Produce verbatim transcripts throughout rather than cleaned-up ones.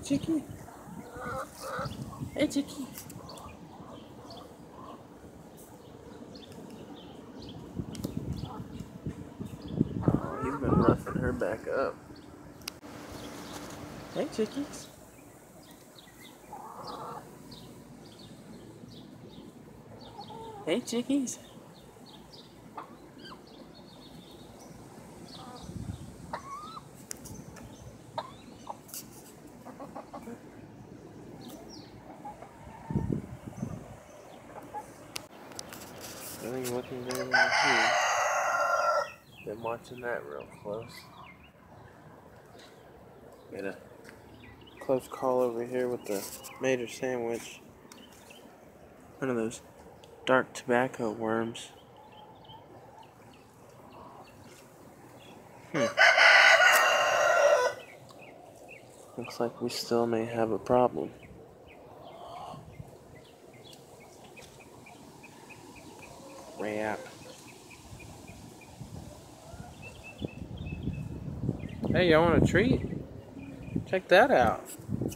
Chicky. Hey, Chicky. Oh, he's been roughing her back up. Hey, chickies. Hey, chickies. Nothing looking good right here. Been watching that real close. Got a close call over here with the mater sandwich. One of those dark tobacco worms. Hmm. Looks like we still may have a problem. Rap. Hey, y'all want a treat? Check that out.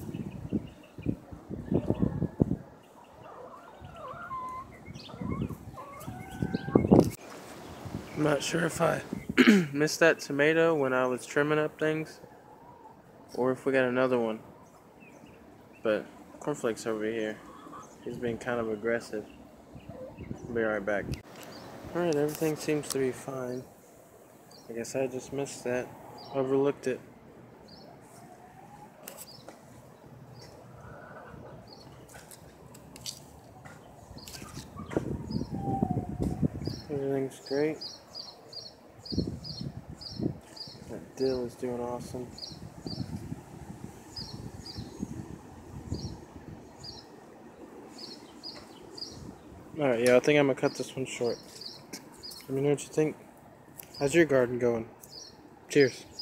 I'm not sure if I missed that tomato when I was trimming up things, or if we got another one. But Cornflake's over here. He's been kind of aggressive. I'll be right back. Alright, everything seems to be fine. I guess I just missed that. Overlooked it. Everything's great. That dill is doing awesome. Alright, yeah, I think I'm gonna cut this one short. Let me know what you think. How's your garden going? Cheers.